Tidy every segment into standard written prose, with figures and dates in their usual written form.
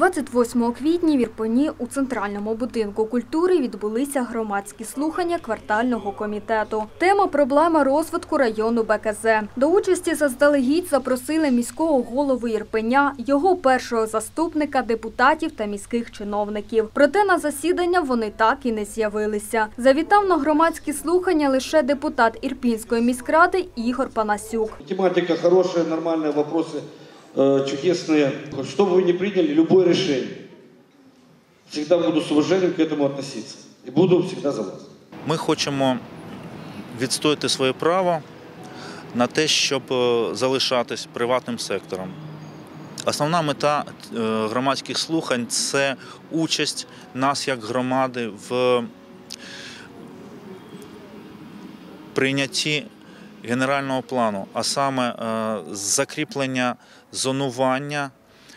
28 квітня в Ірпені у Центральному будинку культури відбулися громадські слухання квартального комітету. Тема – проблема розвитку району БКЗ. До участі заздалегідь запросили міського голову Ірпеня, його першого заступника, депутатів та міських чиновників. Проте на засідання вони так і не з'явилися. Завітав на громадські слухання лише депутат Ірпінської міськради Ігор Панасюк. Тематика хорошая, нормальные вопросы. Чудесные. Что бы вы ни приняли, любое решение, всегда буду с уважением к этому относиться. И буду всегда за вас. Ми хочемо відстояти своє право на те, щоб залишатись приватним сектором. Основна мета громадських слухань – це участь нас як громади в прийнятті генерального плану, а саме закріплення зонування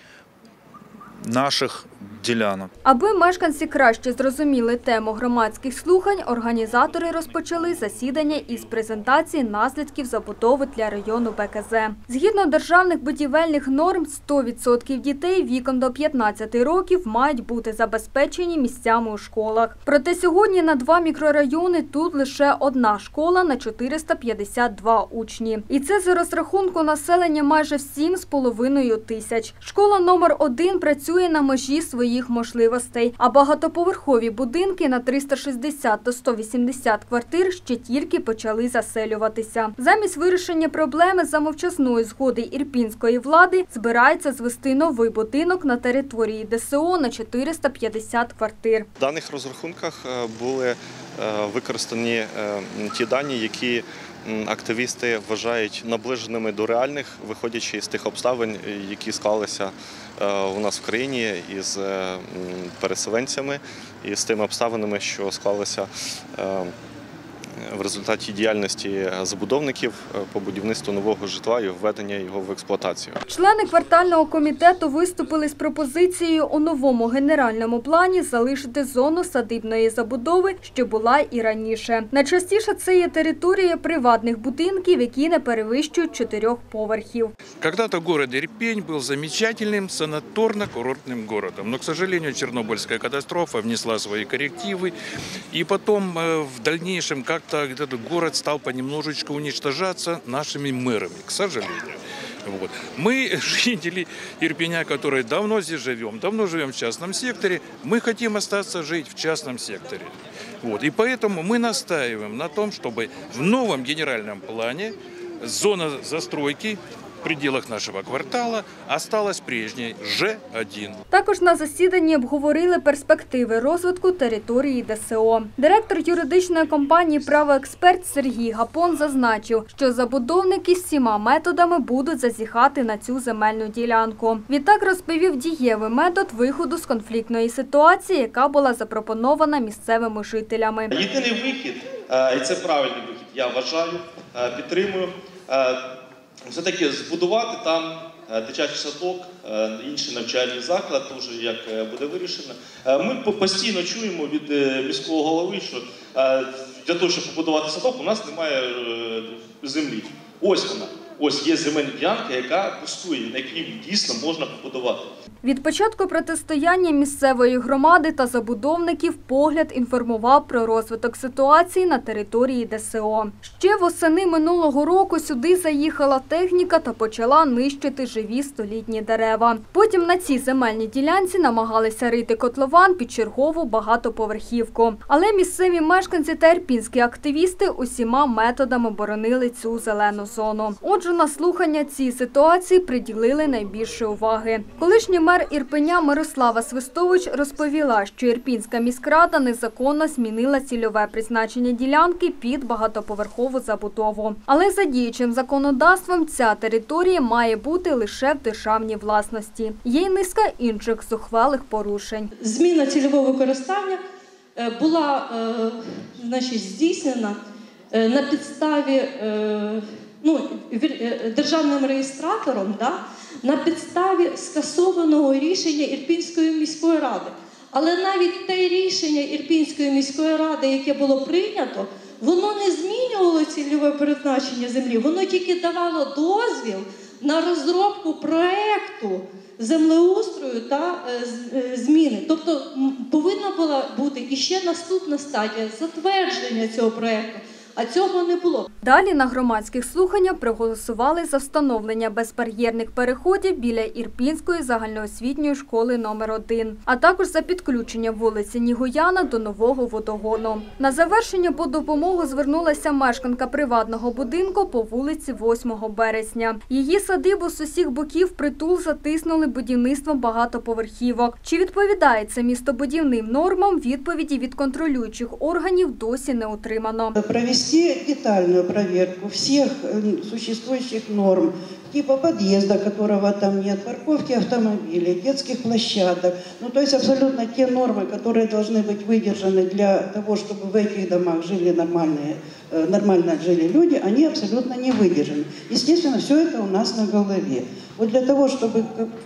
наших ділянок. Аби мешканці краще зрозуміли тему громадських слухань, організатори розпочали засідання із презентації наслідків забудови для району БКЗ. Згідно державних будівельних норм, 100% дітей віком до 15 років мають бути забезпечені місцями у школах. Проте сьогодні на 2 мікрорайони тут лише одна школа на 452 учні. І це за розрахунку населення майже 7,5 тисяч. Школа номер 1 працює на межі своїх можливостей, а багатоповерхові будинки на 360 до 180 квартир ще тільки почали заселюватися. Замість вирішення проблеми за мовчазної згоди ірпінської влади збирається звести новий будинок на території ДСО на 450 квартир. В даних розрахунках були використані ті дані, які активісти вважають наближеними до реальних, виходячи з тих обставин, які склалися у нас в країні із переселенцями і з тими обставинами, що склалися в результаті діяльності забудовників по будівництву нового житла і введення його в експлуатацію. Члени квартального комітету виступили з пропозицією у новому генеральному плані залишити зону садибної забудови, що була і раніше. Найчастіше це є територія приватних будинків, які не перевищують 4 поверхів. Когда-то город Ирпень был замечательным санаторно-курортным городом, но, к сожалению, Чернобыльская катастрофа внесла свои коррективы, и потом в дальнейшем как-то этот город стал понемножечку уничтожаться нашими мэрами, к сожалению. Вот. Мы, жители Ирпеня, которые давно здесь живем, давно живем в частном секторе, мы хотим остаться жить в частном секторе. Вот. И поэтому мы настаиваем на том, чтобы в новом генеральном плане зона застройки в пределах нашого квартала осталась прежній Ж1. Також на засіданні обговорили перспективи розвитку території ДСО. Директор юридичної компанії «Правоексперт» Сергій Гапон зазначив, що забудовники всіма методами будуть зазіхати на цю земельну ділянку. Відтак розповів дієвий метод виходу з конфліктної ситуації, яка була запропонована місцевими жителями. Єдиний вихід, і це правильний вихід, я вважаю, підтримую, все-таки збудувати там дитячий садок, інший навчальний заклад, теж як буде вирішено. Ми постійно чуємо від міського голови, що для того, щоб побудувати садок, у нас немає землі. Ось вона. Ось є земельна ділянка, яка пустує, на якій дійсно можна побудувати. Від початку протистояння місцевої громади та забудовників погляд інформував про розвиток ситуації на території ДСО. Ще восени минулого року сюди заїхала техніка та почала нищити живі столітні дерева. Потім на цій земельній ділянці намагалися рити котлован під чергову багатоповерхівку. Але місцеві мешканці та ірпінські активісти усіма методами боронили цю зелену зону. Отже, на слухання цій ситуації приділили найбільше уваги. Колишній мер Ірпеня Мирослава Свистович розповіла, що Ірпінська міськрада незаконно змінила цільове призначення ділянки під багатоповерхову забудову. Але за діючим законодавством ця територія має бути лише в державній власності. Є й низка інших зухвалих порушень. Зміна цільового використання була здійснена на підставі державним реєстратором, на підставі скасованого рішення Ірпінської міської ради. Але навіть те рішення Ірпінської міської ради, яке було прийнято, воно не змінювало цільове призначення землі, воно тільки давало дозвіл на розробку проєкту землеустрою та зміни. Тобто повинна була бути іще наступна стадія затвердження цього проєкту, а цього не було. Далі на громадських слуханнях проголосували за встановлення безбар'єрних переходів біля Ірпінської загальноосвітньої школи номер 1, а також за підключення вулиці Нігояна до нового водогону. На завершення по допомогу звернулася мешканка приватного будинку по вулиці 8 березня. Її садибу з усіх боків притул затиснули будівництвом багатоповерхівок. Чи відповідає це містобудівним нормам, відповіді від контролюючих органів досі не отримано. Провести детальную проверку всех существующих норм, типа подъезда, которого там нет, парковки автомобилей, детских площадок. Ну, то есть абсолютно те нормы, которые должны быть выдержаны для того, чтобы в этих домах жили нормально жили люди, они абсолютно не выдержаны. Естественно, все это у нас на голове. Вот для того, чтобы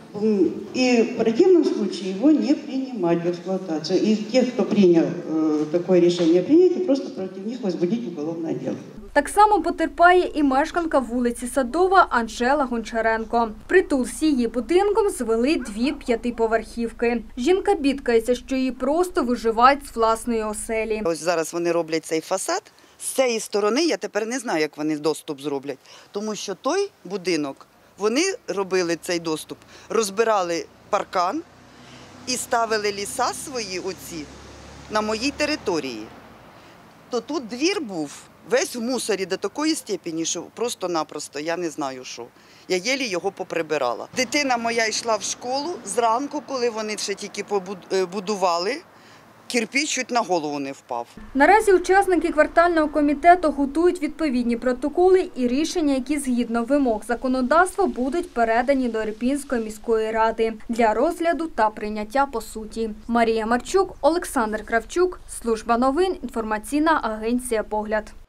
и в противном случае его не принимать в эксплуатацию. И тех, кто принял такое решение принять, просто против них возбудить уголовное дело. Так само потерпає і мешканка вулиці Садова Анжела Гончаренко. Притул з її будинком звели 2 п'ятиповерхівки. Жінка бідкається, що її просто виживають з власної оселі. Ось зараз вони роблять цей фасад. З цієї сторони я тепер не знаю, як вони доступ зроблять. Тому що той будинок, вони робили цей доступ, розбирали паркан і ставили ліса свої оці на моїй території. То тут двір був весь в мусорі до такої степені, що просто-напросто я не знаю що. Я єлі його поприбирала. Дитина моя йшла в школу зранку, коли вони ще тільки побудували. Кирпіч чуть на голову не впав. Наразі учасники квартального комітету готують відповідні протоколи і рішення, які згідно вимог законодавства будуть передані до Ірпінської міської ради для розгляду та прийняття по суті. Марія Марчук, Олександр Кравчук, Служба новин, інформаційна агенція «Погляд».